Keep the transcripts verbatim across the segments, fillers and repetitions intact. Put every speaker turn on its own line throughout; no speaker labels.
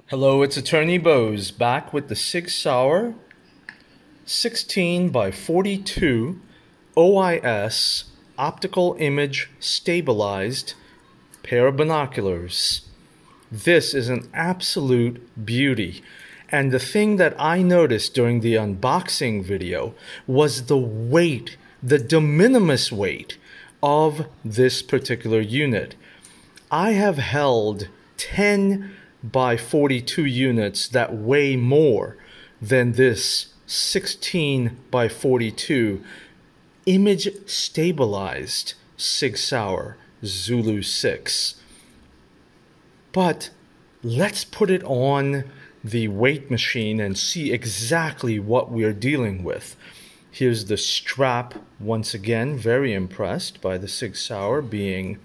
Hello, it's Attorney Bose back with the Sig Sauer sixteen by forty-two O I S optical image stabilized pair of binoculars. This is an absolute beauty. And the thing that I noticed during the unboxing video was the weight, the de minimis weight of this particular unit. I have held ten by forty-two units that weigh more than this sixteen by forty-two image stabilized Sig Sauer Zulu six. But let's put it on the weight machine and see exactly what we're dealing with. Here's the strap once again. Very impressed by the Sig Sauer being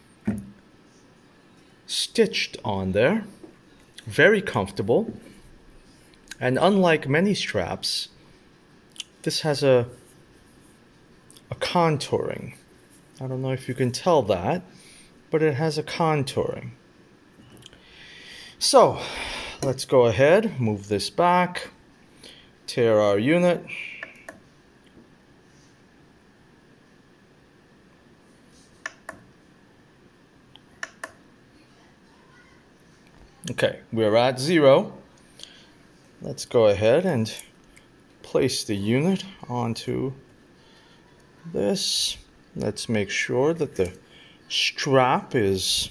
stitched on there. Very comfortable, and unlike many straps, this has a a contouring. I don't know if you can tell that, but it has a contouring. So let's go ahead, move this back, tear our unit. Okay, we're at zero. Let's go ahead and place the unit onto this. Let's make sure that the strap is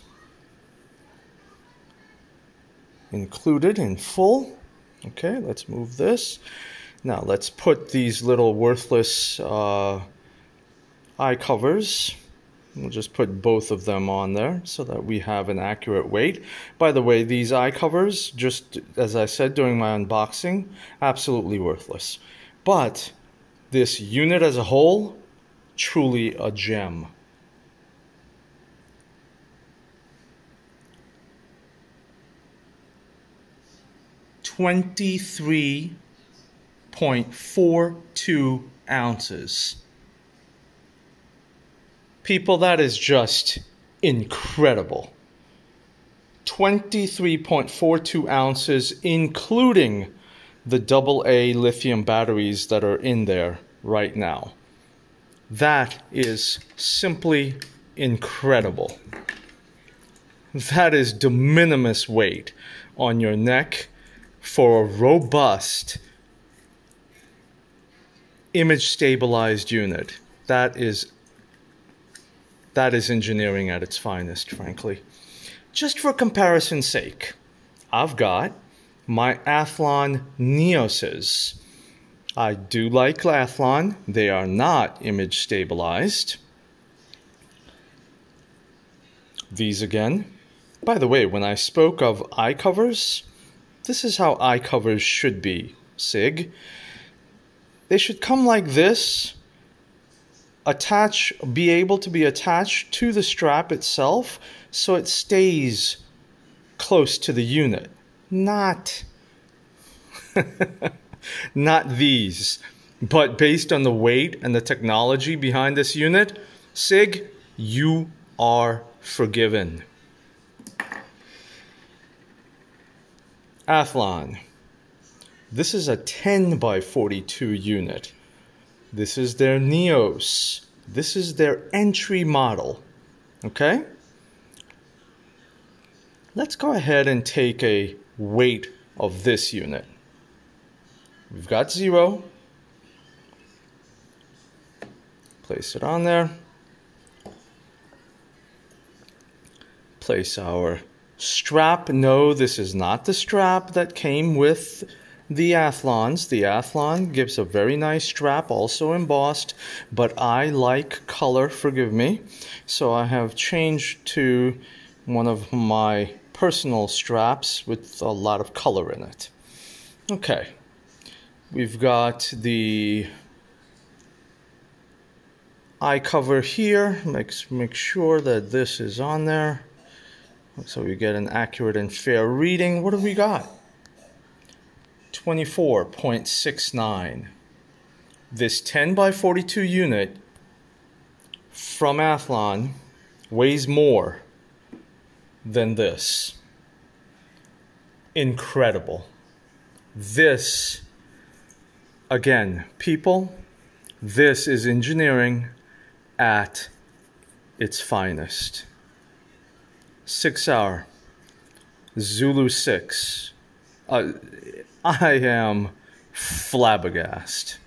included in full. Okay, let's move this. Now let's put these little worthless uh, eye covers. We'll just put both of them on there so that we have an accurate weight. By the way, these eye covers, just as I said during my unboxing, absolutely worthless. But this unit as a whole, truly a gem. twenty-three point four two ounces. People, that is just incredible. twenty-three point four two ounces, including the double A lithium batteries that are in there right now. That is simply incredible. That is de minimis weight on your neck for a robust image stabilized unit. That is That is engineering at its finest, frankly. Just for comparison's sake, I've got my Athlon Neoses. I do like Athlon. They are not image stabilized. These again. By the way, when I spoke of eye covers, this is how eye covers should be, Sig. They should come like this. Attach, be able to be attached to the strap itself so it stays close to the unit. Not, not these. But based on the weight and the technology behind this unit, Sig, you are forgiven. Athlon. This is a ten by forty-two unit. This is their Neos. This is their entry model. Okay? Let's go ahead and take a weight of this unit. We've got zero. Place it on there. Place our strap. No, this is not the strap that came with the Athlons. The Athlon gives a very nice strap, also embossed, but I like color, forgive me. So I have changed to one of my personal straps with a lot of color in it. Okay, we've got the eye cover here. Make, make sure that this is on there so we get an accurate and fair reading. What have we got? twenty-four point six nine. This ten by forty-two unit from Athlon weighs more than this. incredible. This, again, people, this is engineering at its finest. Sig Sauer Zulu six. Uh, I am flabbergasted.